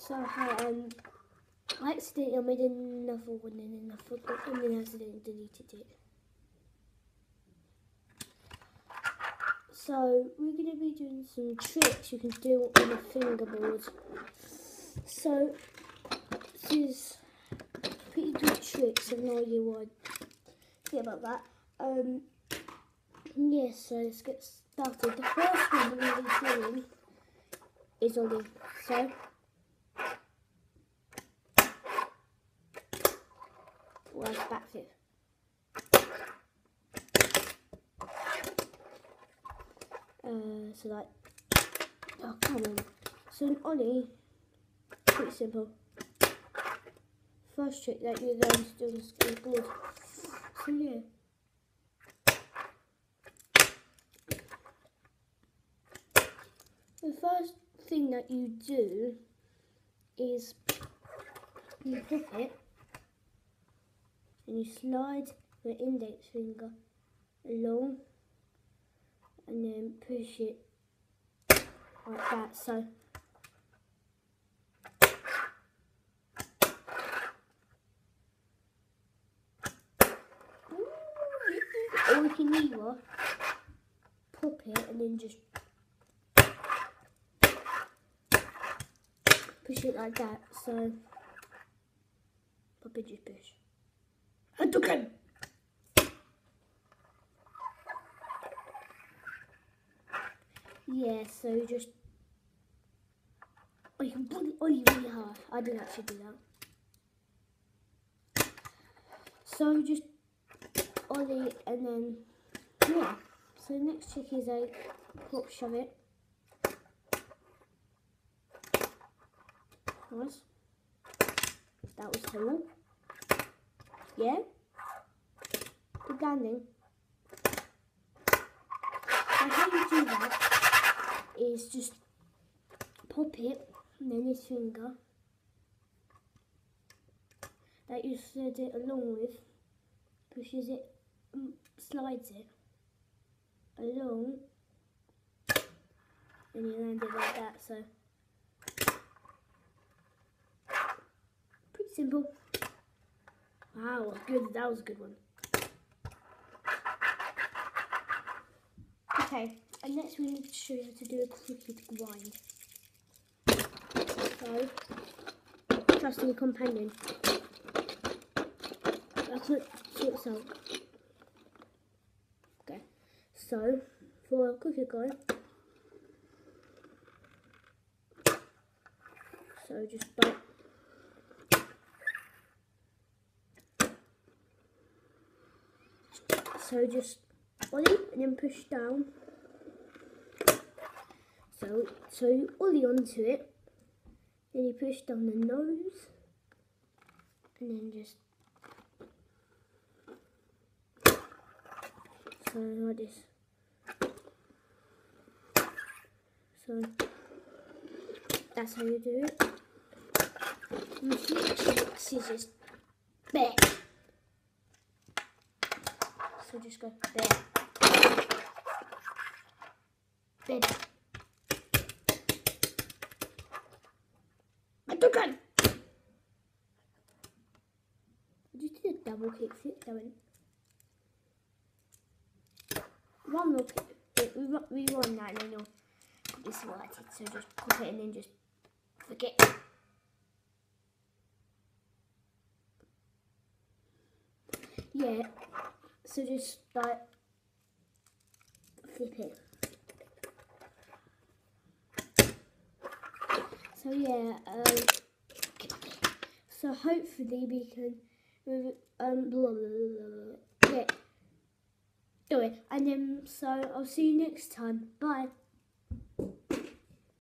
So I accidentally made another one and then I forgot and then I accidentally deleted it. So we're going to be doing some tricks you can do on a fingerboard. So this is pretty good tricks. I have no idea what I think about that. Yeah, so let's get started. The first one we're going to be doing is ollie. So where's backflip? So like, oh come on. So an ollie, pretty simple. First trick that you're going to do on the skateboard. So yeah. The first thing that you do is you pop it and you slide your index finger along and then push it like that. So or you can either pop it and then just push it like that. So pop it, just push. Hadouken! Yeah, so just you can pull it really hard. I didn't actually do that. So just ollie and then yeah. So the next trick is a pop shove it. Nice. That was cool. Yeah. Good landing. And how you do that is just pop it and then this finger that you slid it along with pushes it, slides it along and you land it like that. So pretty simple. Wow, good. That was a good one. Okay, and next we need to show you how to do a cricket grind. So, trusting a companion. That's what sorts out. Okay, so for a cricket grind, so just bite. So just ollie and then push down. So you ollie onto it, then you push down the nose, and then just so like this. So that's how you do it. And the next is just there. So just go there. There. Hadouken! I just did a double kick flip, that went. One more kick, rewind that and then you'll be sorted. So just pop it and then just forget. Yeah, so just like flip it. So yeah, so hopefully we can yeah, do it. And then so I'll see you next time. Bye.